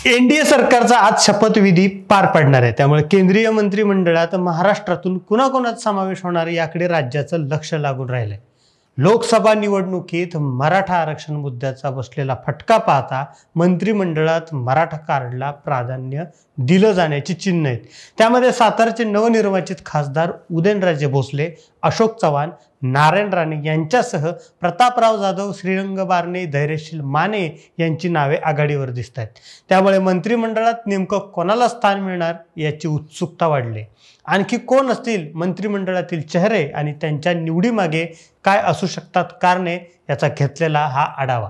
NDA सरकारचा आज शपथविधी पार पडणार आहे। त्यामुळे केंद्रीय मंत्रिमंडळात महाराष्ट्रातून कुणाकुणाचा समावेश होणार याकडे राज्याचं लक्ष लागून राहिलंय। लोकसभा निवडणुकीत मराठा आरक्षण मुद्द्याचा बसलेला फटका पाहता मंत्रिमंडळात मराठा कार्डला प्राधान्य दिलं जाण्याची चिन्ह आहेत। त्यामध्ये सातारचे नवनिर्वाचित खासदार उदयनराजे भोसले, अशोक चव्हाण, नारायण राणे यांच्यासह प्रतापराव जाधव, श्रीरंग बारणे, धैर्यशील माने यांची नावे आघाडीवर दिसत आहेत। त्यामुळे मंत्रिमंडळात नेमकं कोणाला स्थान मिळणार याची उत्सुकता वाढली। आणखी कोण असतील मंत्रिमंडळातील चेहरे आणि त्यांच्या निवडीमागे काय असू शकतात कारणे याचा घेतलेला हा आढावा।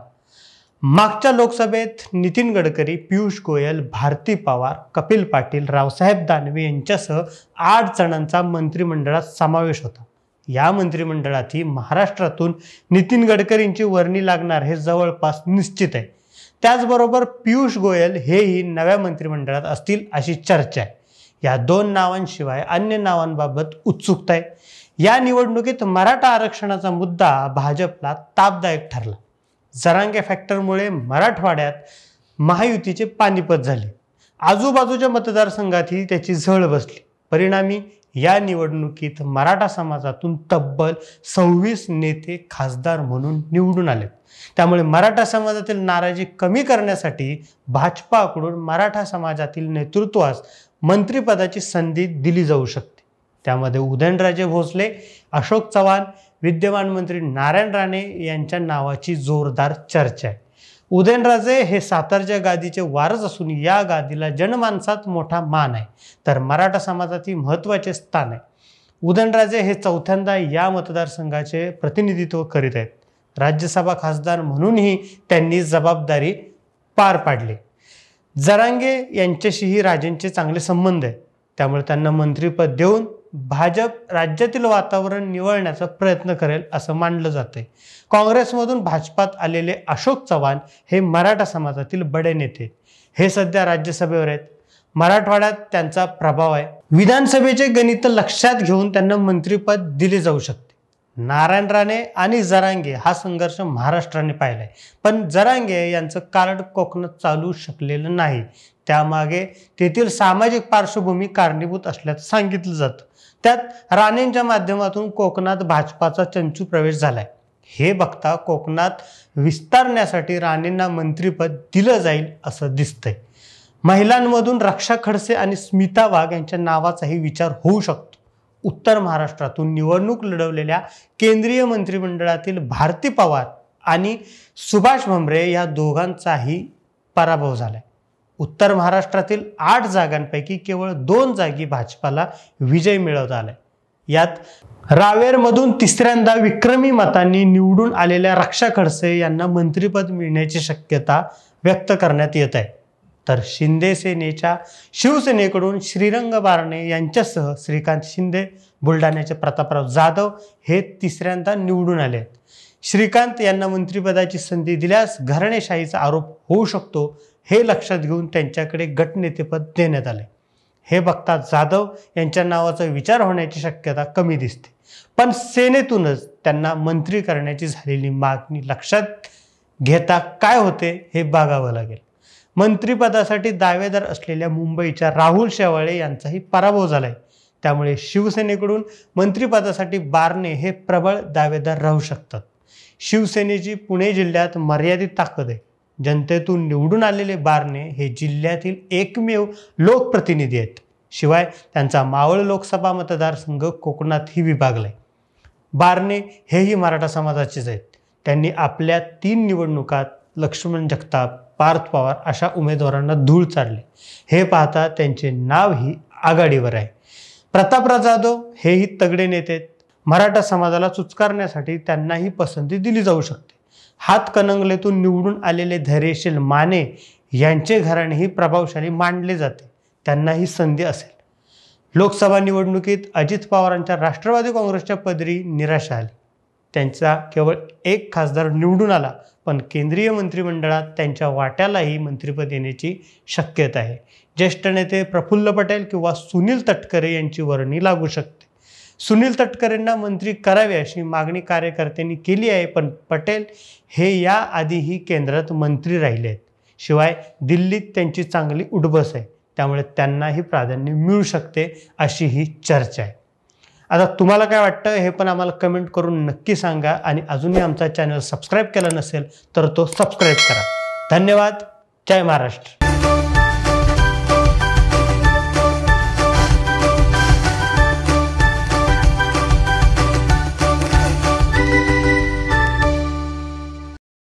मागच्या लोकसभेत नितीन गडकरी, पियुष गोयल, भारती पवार, कपिल पाटील, रावसाहेब दानवे यांच्यासह 8 जणांचा मंत्रिमंडळात समावेश होता। या मंत्रिमंडळातही महाराष्ट्रातून नितीन गडकरींची वर्णी लागणार हे जवळपास निश्चित आहे। त्याचबरोबर पियुष गोयल हेही नव्या मंत्रिमंडळात असतील अशी चर्चा आहे। या 2 नावांशिवाय अन्य नावांबाबत उत्सुकता आहे। या निवडणुकीत मराठा आरक्षणाचा मुद्दा भाजपला तापदायक ठरला। जरांगे फॅक्टरमुळे मराठवाड्यात महायुतीचे पानिपत झाले। आजूबाजूच्या मतदारसंघातही त्याची झळ बसली। परिणामी या निवडणुकीत मराठा समाजातून तब्बल 26 नेते खासदार म्हणून निवडून आले। त्यामुळे मराठा समाजातील नाराजी कमी करण्यासाठी भाजपाकडून मराठा समाजातील नेतृत्वास मंत्रिपदाची संधी दिली जाऊ शकते। त्यामध्ये उदयनराजे भोसले, अशोक चव्हाण, विद्यमान मंत्री नारायण राणे यांच्या नावाची जोरदार चर्चा आहे। उदयनराजे हे सातारच्या गादीचे वारस असून या गादीला जनमानसात मोठा मान आहे, तर मराठा समाजातील महत्त्वाचे स्थान आहे। उदयनराजे हे चौथ्यांदा या मतदारसंघाचे प्रतिनिधित्व करीत आहेत। राज्यसभा खासदार म्हणूनही त्यांनी जबाबदारी पार पाडली। जरांगे यांच्याशीही राजेंचे चांगले संबंध आहेत, त्यामुळे त्यांना मंत्रिपद देऊन भाजप राज्यातील वातावरण निवळण्याचा प्रयत्न करेल असं मानलं जाते। काँग्रेसमधून भाजपात आलेले अशोक चव्हाण हे मराठा समाजातील बडे नेते, हे सध्या राज्यसभेवर आहेत। मराठवाड्यात त्यांचा प्रभाव आहे। विधानसभेचे गणित लक्षात घेऊन त्यांना मंत्रिपद दिले जाऊ शकते। नारायण राणे आणि जरांगे हा संघर्ष महाराष्ट्राने पाहिलाय, पण जरांगे यांचं कार्ड कोकणात चालू शकलेलं नाही। त्यामागे तेथील सामाजिक पार्श्वभूमी कारणीभूत असल्याचं सांगितलं जातं। त्यात राणेंच्या माध्यमातून कोकणात भाजपाचा चंचू प्रवेश झालाय। हे बघता कोकणात विस्तारण्यासाठी राणेंना मंत्रिपद दिलं जाईल असं दिसतंय। महिलांमधून रक्षा खडसे आणि स्मिता वाघ यांच्या नावाचाही विचार होऊ शकतो। उत्तर महाराष्ट्रातून निवडणूक लढवलेल्या केंद्रीय मंत्रिमंडळातील भारती पवार आणि सुभाष भामरे या दोघांचाही पराभव झालाय। उत्तर महाराष्ट्रातील 8 जागांपैकी केवळ 2 जागी भाजपाला विजय मिळवता आलाय। यात रावेरमधून तिसऱ्यांदा विक्रमी मतांनी निवडून आलेल्या रक्षा खडसे यांना मंत्रिपद मिळण्याची शक्यता व्यक्त करण्यात येत आहे। तर शिंदे सेनेच्या शिवसेनेकडून श्रीरंग बारणे यांच्यासह श्रीकांत शिंदे, बुलढाण्याचे प्रतापराव जाधव हे तिसऱ्यांदा निवडून आले आहेत। श्रीकांत यांना मंत्रिपदाची संधी दिल्यास घराणेशाहीचा आरोप होऊ शकतो, हे लक्षात घेऊन त्यांच्याकडे गटनेतेपद देण्यात आले। हे बघता जाधव यांच्या नावाचा विचार होण्याची शक्यता कमी दिसते, पण सेनेतूनच त्यांना मंत्री करण्याची झालेली मागणी लक्षात घेता काय होते हे बघावं लागेल। मंत्रिपदासाठी दावेदार असलेल्या मुंबईच्या राहुल शेवाळे यांचाही पराभव झालाय। त्यामुळे शिवसेनेकडून मंत्रिपदासाठी बारणे हे प्रबळ दावेदार राहू शकतात। शिवसेनेची पुणे जिल्ह्यात मर्यादित ताकद आहे। जनतेतून निवडून आलेले बारणे हे जिल्ह्यातील एकमेव लोकप्रतिनिधी आहेत। शिवाय त्यांचा मावळ लोकसभा मतदारसंघ कोकणातही विभागलाय। बारणे हेही मराठा समाजाचेच आहेत। त्यांनी आपल्या 3 निवडणुकात लक्ष्मण जगताप, पार्थ पवार अशा उमेदवारांना धूळ चारले। हे पाहता त्यांचे नावही आघाडीवर आहे। प्रतापराव जाधव हेही तगडे नेते आहेत। मराठा समाजाला चुचकारण्यासाठी त्यांनाही पसंती दिली जाऊ शकते। हातकणंगलेतून निवडून आलेले धैर्यशील माने यांचे घराणेही प्रभावशाली मानले जाते, त्यांनाही संधी असेल। लोकसभा निवडणुकीत अजित पवारांच्या राष्ट्रवादी काँग्रेसच्या पदरी निराशा आली। त्यांचा केवळ 1 खासदार निवडून आला, पण केंद्रीय मंत्रिमंडळात त्यांच्या वाट्यालाही मंत्रिपद येण्याची शक्यता आहे। ज्येष्ठ नेते प्रफुल्ल पटेल किंवा सुनील तटकरे यांची वर्णी लागू शकते। सुनील तटकरेंना मंत्री करावे अशी मागणी कार्यकर्त्यांनी केली आहे, पण पटेल हे याआधीही केंद्रात मंत्री राहिले आहेत। शिवाय दिल्लीत त्यांची चांगली उठबस आहे, त्यामुळे त्यांनाही प्राधान्य मिळू शकते अशी ही चर्चा आहे. आता तुम्हाला काय वाटतं हे पण आम्हाला कमेंट करून नक्की सांगा आणि अजूनही आमचा चॅनल सबस्क्राईब केला नसेल तर तो सबस्क्राईब करा. धन्यवाद. जय महाराष्ट्र.